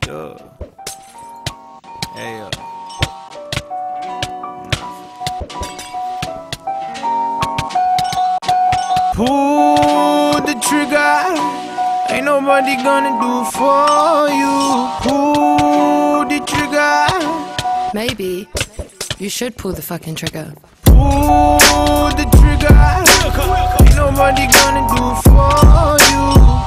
Yeah. Hey, Pull the trigger. Ain't nobody gonna do it for you. Pull the trigger. Maybe you should pull the fucking trigger. Pull the trigger. Ain't nobody gonna do it for you.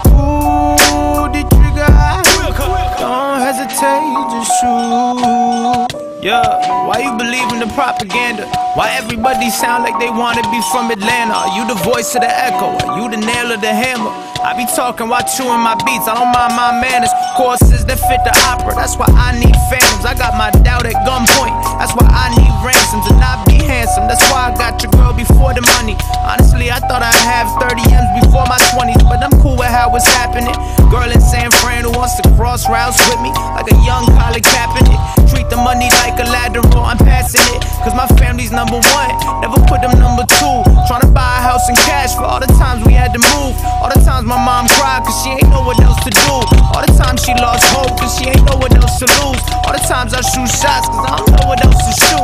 Pull the trigger. Don't hesitate, just shoot. Yeah, why you believe in the propaganda? Why everybody sound like they wanna be from Atlanta? Are you the voice of the echo? Are you the nail of the hammer? I be talking while chewing my beats, I don't mind my manners. Courses that fit the opera, that's why I need phantoms. I got my doubt at gunpoint, that's why I need ransoms. And I be handsome, that's why I got your girl before the money. Honestly, I thought I'd have 30 M's before my 20s, but I'm cool with how it's happening. Girl in San Fran who wants to cross routes with me, like a young Colin Kaepernick. Treat the money like a lateral, I'm passing it, cause my family's #1, never put them #2. Tryna buy a house in cash for all the times we had to move. All the times my mom cried cause she ain't know what else to do. All the times she lost hope cause she ain't know what else to lose. All the times I shoot shots cause I don't know what else to shoot.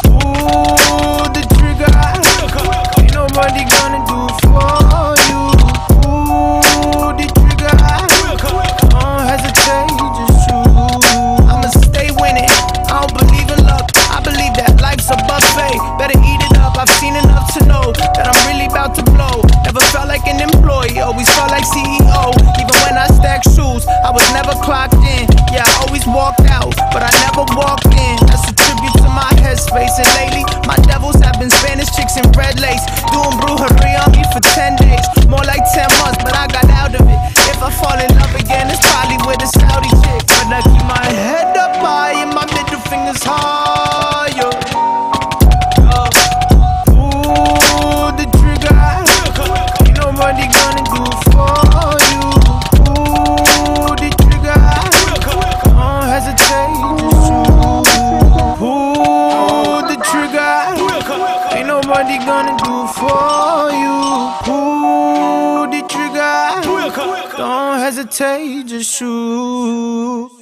Pull the trigger. Ain't nobody gonna do it for you. Pull the trigger. Don't hesitate, just shoot. I'ma stay winning, I don't believe in luck. I believe that life's a buffet, better eat it up. I've seen enough to know that I'm really about to blow. Never felt like an employee, always felt like CEO. Even when I stacked shoes, I was never clocked in. Yeah, I always walked out, but I never walked in. That's a tribute to my headspace. And lately, my devils have been Spanish chicks in red lace, doing brujeria on me for 10 days. More like 10 months, but I got out of it. If I fall in love again, it's probably with a Saudi chick. But I keep my head up high and my middle finger's higher. Pull the trigger. Ain't nobody gonna do it for you. Pull the trigger. Don't hesitate, just shoot. Pull the trigger. Ain't nobody gonna do it for you. Pull the trigger. Don't hesitate, just shoot.